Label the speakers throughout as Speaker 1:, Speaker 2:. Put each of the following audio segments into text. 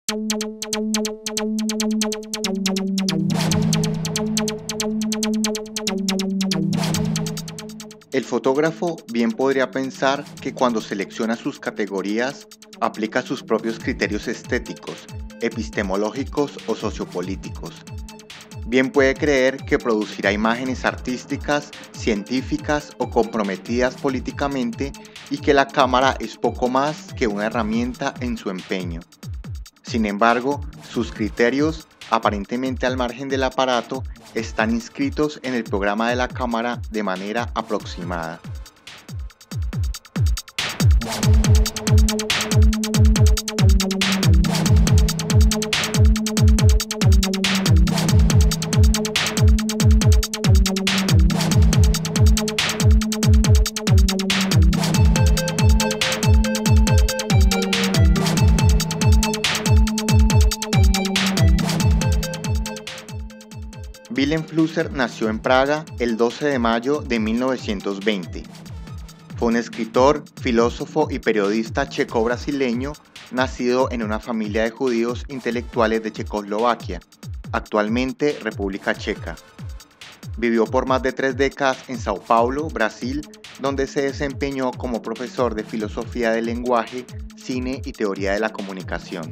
Speaker 1: El fotógrafo bien podría pensar que cuando selecciona sus categorías, aplica sus propios criterios estéticos, epistemológicos o sociopolíticos. Bien puede creer que producirá imágenes artísticas, científicas o comprometidas políticamente y que la cámara es poco más que una herramienta en su empeño. Sin embargo, sus criterios, aparentemente al margen del aparato, están inscritos en el programa de la cámara de manera aproximada. Wilhelm Flusser nació en Praga el 12 de mayo de 1920. Fue un escritor, filósofo y periodista checo-brasileño nacido en una familia de judíos intelectuales de Checoslovaquia, actualmente República Checa. Vivió por más de 3 décadas en Sao Paulo, Brasil, donde se desempeñó como profesor de filosofía del lenguaje, cine y teoría de la comunicación.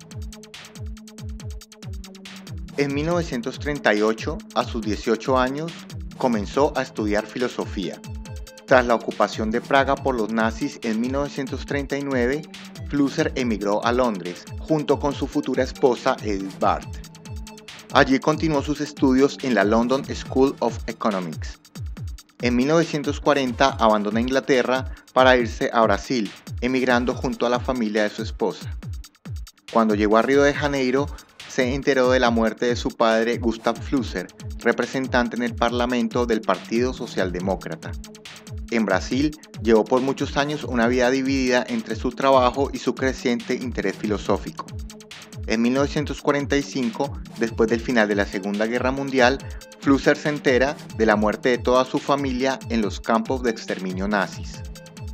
Speaker 1: En 1938, a sus 18 años, comenzó a estudiar filosofía. Tras la ocupación de Praga por los nazis en 1939, Flusser emigró a Londres, junto con su futura esposa Edith Barth. Allí continuó sus estudios en la London School of Economics. En 1940 abandona Inglaterra para irse a Brasil, emigrando junto a la familia de su esposa. Cuando llegó a Río de Janeiro, se enteró de la muerte de su padre Gustav Flusser, representante en el Parlamento del Partido Socialdemócrata. En Brasil, llevó por muchos años una vida dividida entre su trabajo y su creciente interés filosófico. En 1945, después del final de la Segunda Guerra Mundial, Flusser se entera de la muerte de toda su familia en los campos de exterminio nazis.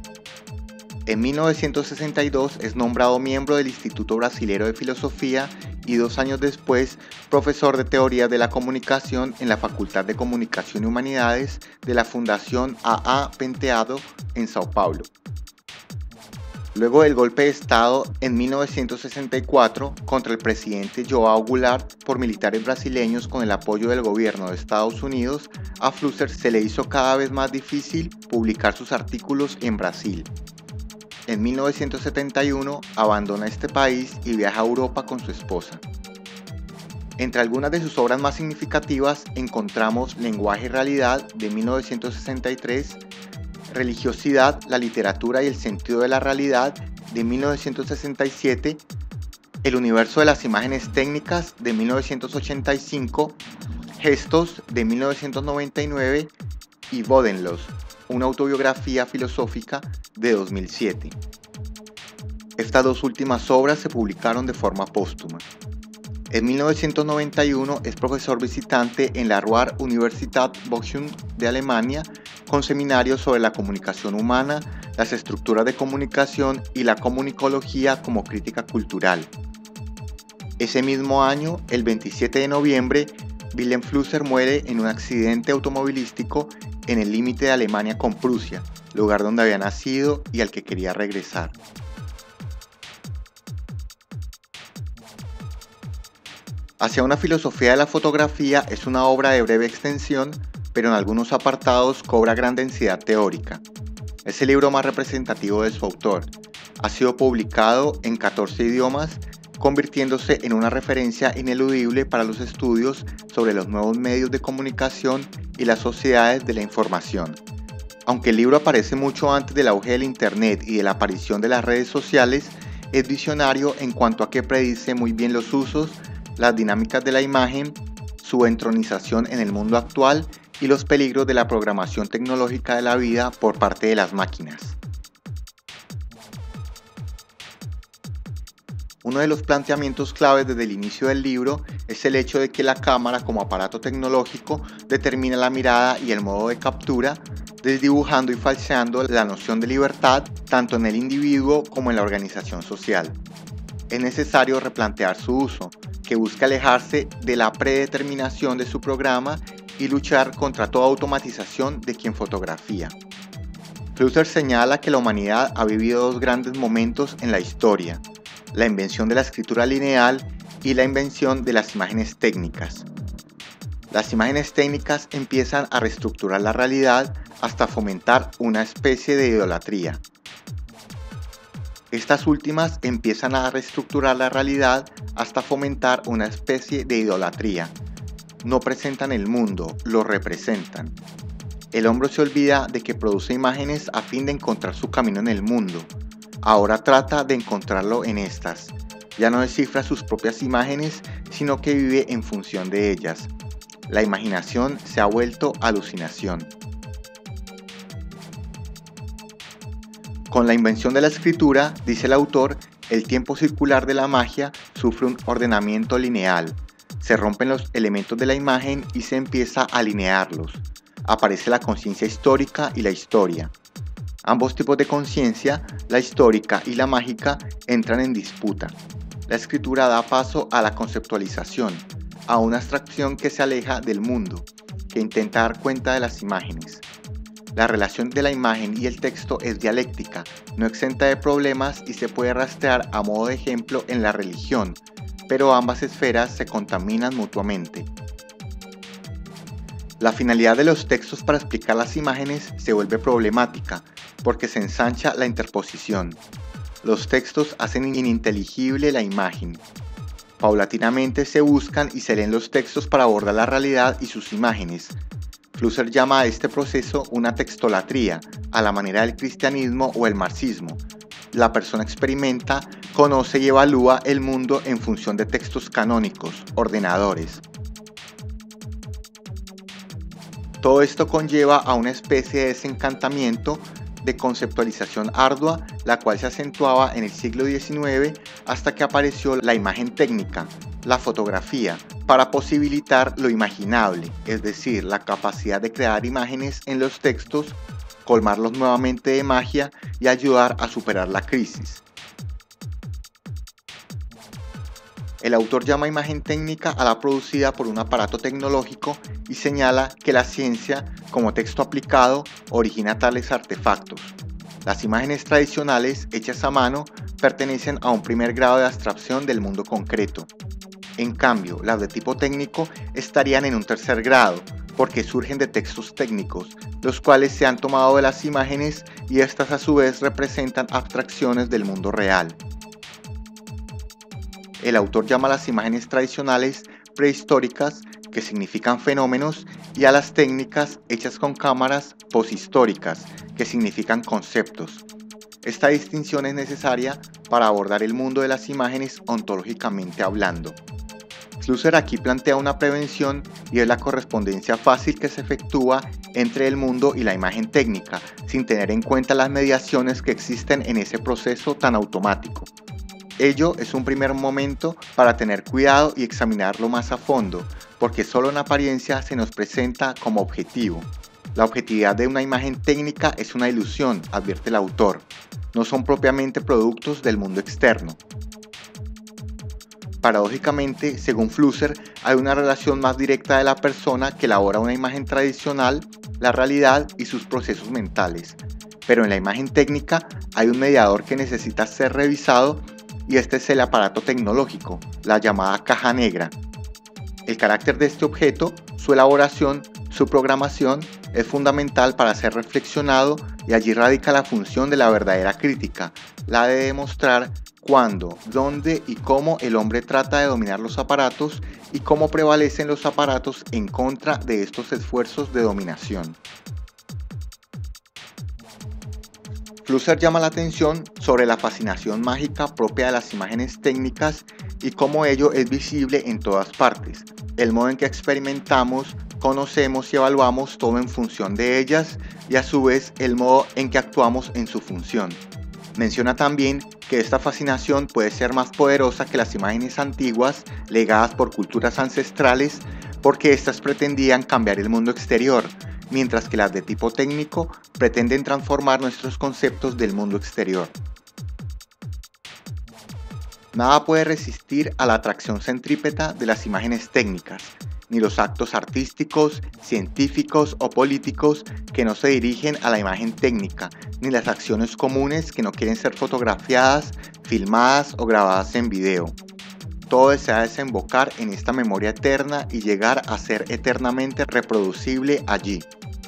Speaker 1: En 1962 es nombrado miembro del Instituto Brasilero de Filosofía y 2 años después profesor de Teoría de la Comunicación en la Facultad de Comunicación y Humanidades de la Fundación A.A. Penteado en Sao Paulo. Luego del golpe de Estado en 1964 contra el presidente João Goulart por militares brasileños con el apoyo del gobierno de Estados Unidos, a Flusser se le hizo cada vez más difícil publicar sus artículos en Brasil. En 1971 abandona este país y viaja a Europa con su esposa. Entre algunas de sus obras más significativas encontramos Lenguaje y Realidad de 1963, Religiosidad, la literatura y el sentido de la realidad de 1967, El universo de las imágenes técnicas de 1985, Gestos de 1999 y Bodenlos, una autobiografía filosófica de 2007. Estas 2 últimas obras se publicaron de forma póstuma. En 1991 es profesor visitante en la Ruhr-Universität Bochum de Alemania, con seminarios sobre la comunicación humana, las estructuras de comunicación y la comunicología como crítica cultural. Ese mismo año, el 27 de noviembre, Wilhelm Flusser muere en un accidente automovilístico en el límite de Alemania con Prusia, lugar donde había nacido y al que quería regresar. Hacia una filosofía de la fotografía es una obra de breve extensión, pero en algunos apartados cobra gran densidad teórica. Es el libro más representativo de su autor. Ha sido publicado en 14 idiomas, convirtiéndose en una referencia ineludible para los estudios sobre los nuevos medios de comunicación y las sociedades de la información. Aunque el libro aparece mucho antes del auge del Internet y de la aparición de las redes sociales, es visionario en cuanto a que predice muy bien los usos, las dinámicas de la imagen, su entronización en el mundo actual y los peligros de la programación tecnológica de la vida por parte de las máquinas. Uno de los planteamientos claves desde el inicio del libro es el hecho de que la cámara como aparato tecnológico determina la mirada y el modo de captura, desdibujando y falseando la noción de libertad tanto en el individuo como en la organización social. es necesario replantear su uso, que busca alejarse de la predeterminación de su programa y luchar contra toda automatización de quien fotografía. Flusser señala que la humanidad ha vivido dos grandes momentos en la historia: la invención de la escritura lineal y la invención de las imágenes técnicas. Las imágenes técnicas empiezan a reestructurar la realidad hasta fomentar una especie de idolatría. Estas últimas empiezan a reestructurar la realidad hasta fomentar una especie de idolatría. No presentan el mundo, lo representan. El hombre se olvida de que produce imágenes a fin de encontrar su camino en el mundo. Ahora trata de encontrarlo en estas. Ya no descifra sus propias imágenes, sino que vive en función de ellas. La imaginación se ha vuelto alucinación. Con la invención de la escritura, dice el autor, el tiempo circular de la magia sufre un ordenamiento lineal. Se rompen los elementos de la imagen y se empieza a alinearlos. Aparece la conciencia histórica y la historia. Ambos tipos de conciencia, la histórica y la mágica, entran en disputa. La escritura da paso a la conceptualización, a una abstracción que se aleja del mundo, que intenta dar cuenta de las imágenes. La relación de la imagen y el texto es dialéctica, no exenta de problemas y se puede rastrear a modo de ejemplo en la religión, pero ambas esferas se contaminan mutuamente. La finalidad de los textos para explicar las imágenes se vuelve problemática, porque se ensancha la interposición. Los textos hacen ininteligible la imagen. Paulatinamente se buscan y se leen los textos para abordar la realidad y sus imágenes. Flusser llama a este proceso una textolatría, a la manera del cristianismo o el marxismo. La persona experimenta, conoce y evalúa el mundo en función de textos canónicos, ordenadores. Todo esto conlleva a una especie de desencantamiento, de conceptualización ardua, la cual se acentuaba en el siglo XIX hasta que apareció la imagen técnica, la fotografía, para posibilitar lo imaginable, es decir, la capacidad de crear imágenes en los textos, colmarlos nuevamente de magia y ayudar a superar la crisis. El autor llama imagen técnica a la producida por un aparato tecnológico y señala que la ciencia, como texto aplicado, origina tales artefactos. Las imágenes tradicionales, hechas a mano, pertenecen a un primer grado de abstracción del mundo concreto. En cambio, las de tipo técnico estarían en un tercer grado, porque surgen de textos técnicos, los cuales se han tomado de las imágenes y estas a su vez representan abstracciones del mundo real. El autor llama a las imágenes tradicionales prehistóricas, que significan fenómenos, y a las técnicas hechas con cámaras poshistóricas, que significan conceptos. Esta distinción es necesaria para abordar el mundo de las imágenes ontológicamente hablando. Flusser aquí plantea una prevención y es la correspondencia fácil que se efectúa entre el mundo y la imagen técnica, sin tener en cuenta las mediaciones que existen en ese proceso tan automático. Ello es un primer momento para tener cuidado y examinarlo más a fondo, porque solo en apariencia se nos presenta como objetivo. La objetividad de una imagen técnica es una ilusión, advierte el autor. No son propiamente productos del mundo externo. Paradójicamente, según Flusser, hay una relación más directa de la persona que elabora una imagen tradicional, la realidad y sus procesos mentales. Pero en la imagen técnica hay un mediador que necesita ser revisado y este es el aparato tecnológico, la llamada caja negra. El carácter de este objeto, su elaboración, su programación es fundamental para ser reflexionado y allí radica la función de la verdadera crítica, la de demostrar cuándo, dónde y cómo el hombre trata de dominar los aparatos y cómo prevalecen los aparatos en contra de estos esfuerzos de dominación. Flusser llama la atención sobre la fascinación mágica propia de las imágenes técnicas y cómo ello es visible en todas partes, el modo en que experimentamos, conocemos y evaluamos todo en función de ellas y a su vez el modo en que actuamos en su función. Menciona también que esta fascinación puede ser más poderosa que las imágenes antiguas legadas por culturas ancestrales porque éstas pretendían cambiar el mundo exterior, mientras que las de tipo técnico pretenden transformar nuestros conceptos del mundo exterior. Nada puede resistir a la atracción centrípeta de las imágenes técnicas, ni los actos artísticos, científicos o políticos que no se dirigen a la imagen técnica, ni las acciones comunes que no quieren ser fotografiadas, filmadas o grabadas en video. Todo desea desembocar en esta memoria eterna y llegar a ser eternamente reproducible allí.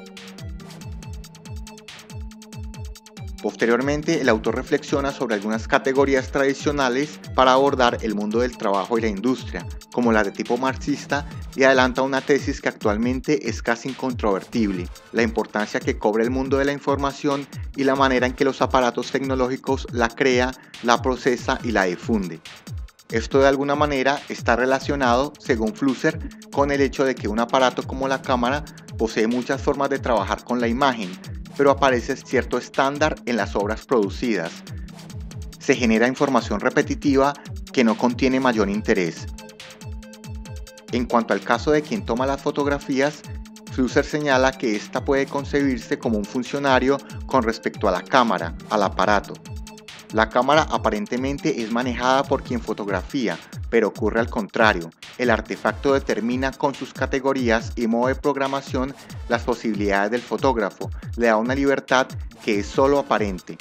Speaker 1: Posteriormente, el autor reflexiona sobre algunas categorías tradicionales para abordar el mundo del trabajo y la industria, como las de tipo marxista, y adelanta una tesis que actualmente es casi incontrovertible: la importancia que cobra el mundo de la información y la manera en que los aparatos tecnológicos la crea, la procesa y la difunde. Esto de alguna manera está relacionado, según Flusser, con el hecho de que un aparato como la cámara posee muchas formas de trabajar con la imagen, pero aparece cierto estándar en las obras producidas. Se genera información repetitiva que no contiene mayor interés. En cuanto al caso de quien toma las fotografías, Flusser señala que ésta puede concebirse como un funcionario con respecto a la cámara, al aparato. La cámara aparentemente es manejada por quien fotografía, pero ocurre al contrario. El artefacto determina con sus categorías y modo de programación las posibilidades del fotógrafo, le da una libertad que es solo aparente.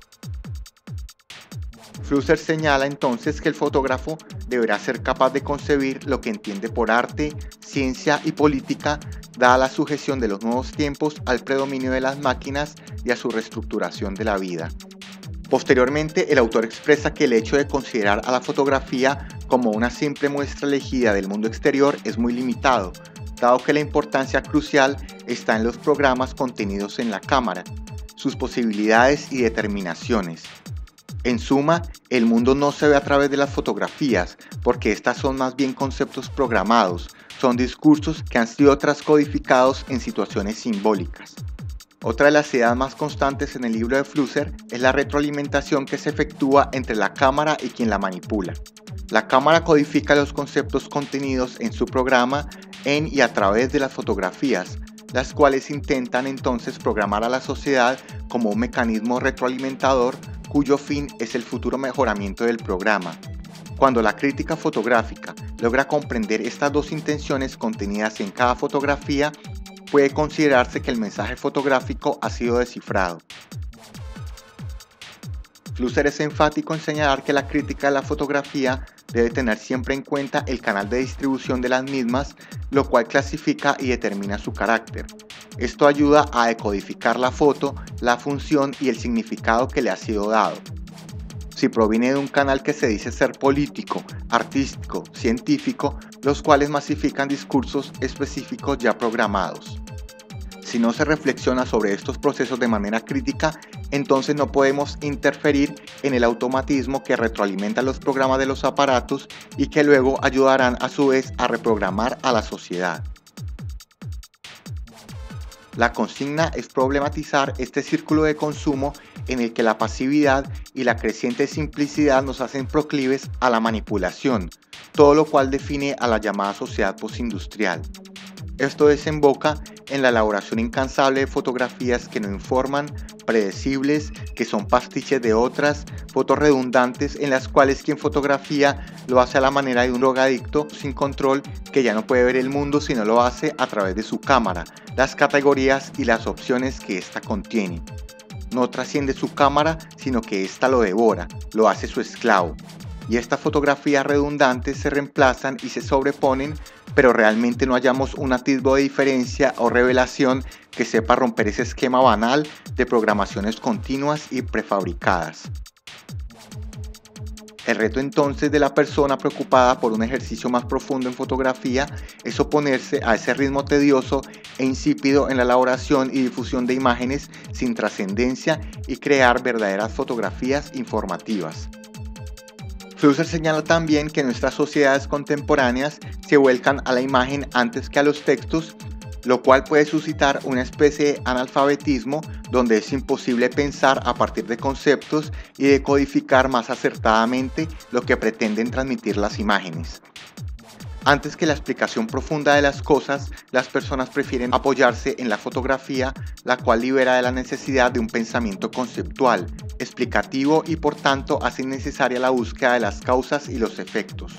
Speaker 1: Flusser señala entonces que el fotógrafo deberá ser capaz de concebir lo que entiende por arte, ciencia y política, dada la sujeción de los nuevos tiempos al predominio de las máquinas y a su reestructuración de la vida. Posteriormente, el autor expresa que el hecho de considerar a la fotografía como una simple muestra elegida del mundo exterior es muy limitado, dado que la importancia crucial está en los programas contenidos en la cámara, sus posibilidades y determinaciones. En suma, el mundo no se ve a través de las fotografías, porque estas son más bien conceptos programados, son discursos que han sido transcodificados en situaciones simbólicas. Otra de las ideas más constantes en el libro de Flusser es la retroalimentación que se efectúa entre la cámara y quien la manipula. La cámara codifica los conceptos contenidos en su programa en y a través de las fotografías, las cuales intentan entonces programar a la sociedad como un mecanismo retroalimentador cuyo fin es el futuro mejoramiento del programa. Cuando la crítica fotográfica logra comprender estas dos intenciones contenidas en cada fotografía, puede considerarse que el mensaje fotográfico ha sido descifrado. Flusser es enfático en señalar que la crítica de la fotografía debe tener siempre en cuenta el canal de distribución de las mismas, lo cual clasifica y determina su carácter. Esto ayuda a decodificar la foto, la función y el significado que le ha sido dado. Si proviene de un canal que se dice ser político, artístico, científico, los cuales masifican discursos específicos ya programados. Si no se reflexiona sobre estos procesos de manera crítica, entonces no podemos interferir en el automatismo que retroalimenta los programas de los aparatos y que luego ayudarán a su vez a reprogramar a la sociedad. La consigna es problematizar este círculo de consumo en el que la pasividad y la creciente simplicidad nos hacen proclives a la manipulación, todo lo cual define a la llamada sociedad postindustrial. Esto desemboca en la elaboración incansable de fotografías que no informan, predecibles, que son pastiches de otras, fotos redundantes en las cuales quien fotografía lo hace a la manera de un drogadicto sin control que ya no puede ver el mundo sino lo hace a través de su cámara, las categorías y las opciones que ésta contiene. No trasciende su cámara, sino que ésta lo devora, lo hace su esclavo. Y estas fotografías redundantes se reemplazan y se sobreponen, pero realmente no hallamos un atisbo de diferencia o revelación que sepa romper ese esquema banal de programaciones continuas y prefabricadas. El reto entonces de la persona preocupada por un ejercicio más profundo en fotografía es oponerse a ese ritmo tedioso e insípido en la elaboración y difusión de imágenes sin trascendencia y crear verdaderas fotografías informativas. Flusser señala también que nuestras sociedades contemporáneas se vuelcan a la imagen antes que a los textos, lo cual puede suscitar una especie de analfabetismo donde es imposible pensar a partir de conceptos y decodificar más acertadamente lo que pretenden transmitir las imágenes. Antes que la explicación profunda de las cosas, las personas prefieren apoyarse en la fotografía, la cual libera de la necesidad de un pensamiento conceptual, explicativo y por tanto hace innecesaria la búsqueda de las causas y los efectos.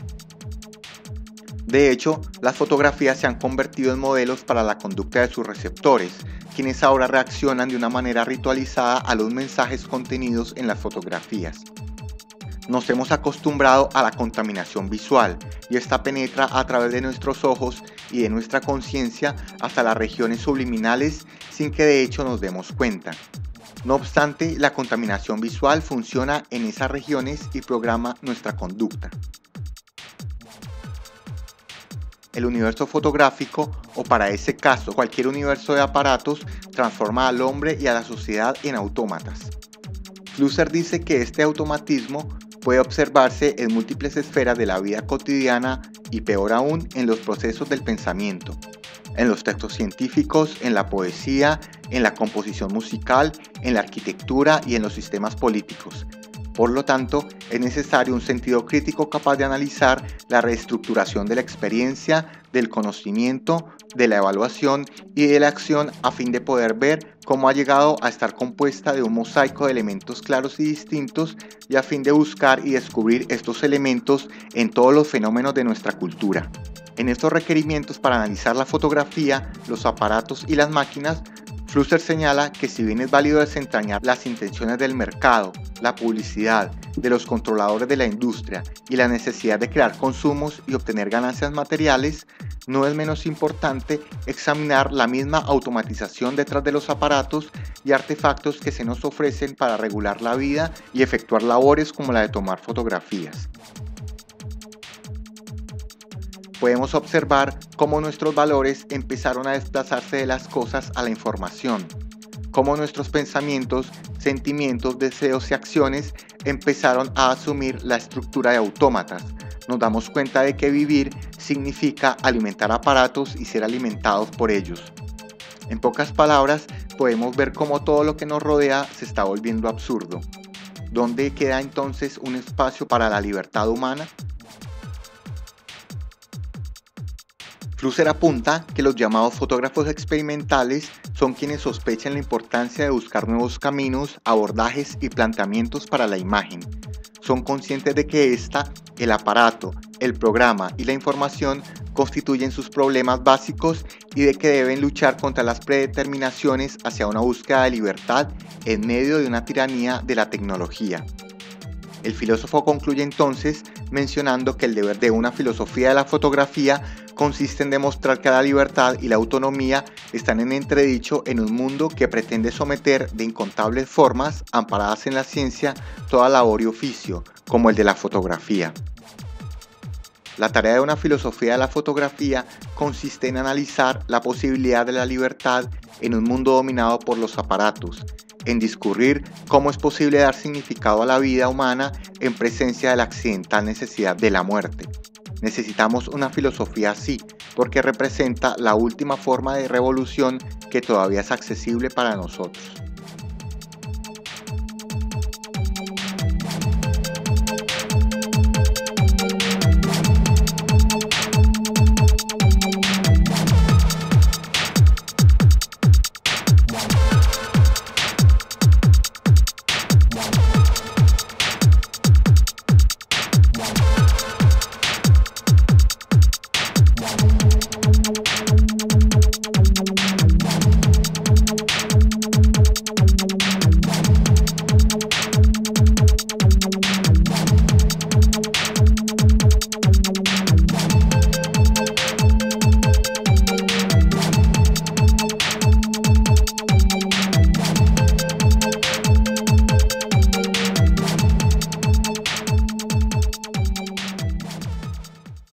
Speaker 1: De hecho, las fotografías se han convertido en modelos para la conducta de sus receptores, quienes ahora reaccionan de una manera ritualizada a los mensajes contenidos en las fotografías. Nos hemos acostumbrado a la contaminación visual y esta penetra a través de nuestros ojos y de nuestra conciencia hasta las regiones subliminales sin que de hecho nos demos cuenta. No obstante, la contaminación visual funciona en esas regiones y programa nuestra conducta. El universo fotográfico, o para ese caso cualquier universo de aparatos, transforma al hombre y a la sociedad en autómatas. Flusser dice que este automatismo puede observarse en múltiples esferas de la vida cotidiana y peor aún en los procesos del pensamiento, en los textos científicos, en la poesía, en la composición musical, en la arquitectura y en los sistemas políticos. Por lo tanto, es necesario un sentido crítico capaz de analizar la reestructuración de la experiencia, del conocimiento, de la evaluación y de la acción a fin de poder ver cómo ha llegado a estar compuesta de un mosaico de elementos claros y distintos y a fin de buscar y descubrir estos elementos en todos los fenómenos de nuestra cultura. En estos requerimientos para analizar la fotografía, los aparatos y las máquinas, Flusser señala que si bien es válido desentrañar las intenciones del mercado, la publicidad, de los controladores de la industria y la necesidad de crear consumos y obtener ganancias materiales, no es menos importante examinar la misma automatización detrás de los aparatos y artefactos que se nos ofrecen para regular la vida y efectuar labores como la de tomar fotografías. Podemos observar cómo nuestros valores empezaron a desplazarse de las cosas a la información, cómo nuestros pensamientos, sentimientos, deseos y acciones empezaron a asumir la estructura de autómatas. Nos damos cuenta de que vivir significa alimentar aparatos y ser alimentados por ellos. En pocas palabras, podemos ver cómo todo lo que nos rodea se está volviendo absurdo. ¿Dónde queda entonces un espacio para la libertad humana? Flusser apunta que los llamados fotógrafos experimentales son quienes sospechan la importancia de buscar nuevos caminos, abordajes y planteamientos para la imagen. Son conscientes de que el aparato, el programa y la información constituyen sus problemas básicos y de que deben luchar contra las predeterminaciones hacia una búsqueda de libertad en medio de una tiranía de la tecnología. El filósofo concluye entonces mencionando que el deber de una filosofía de la fotografía consiste en demostrar que la libertad y la autonomía están en entredicho en un mundo que pretende someter de incontables formas, amparadas en la ciencia, toda labor y oficio, como el de la fotografía. La tarea de una filosofía de la fotografía consiste en analizar la posibilidad de la libertad en un mundo dominado por los aparatos, en discurrir cómo es posible dar significado a la vida humana en presencia de la accidental necesidad de la muerte. Necesitamos una filosofía así, porque representa la última forma de revolución que todavía es accesible para nosotros.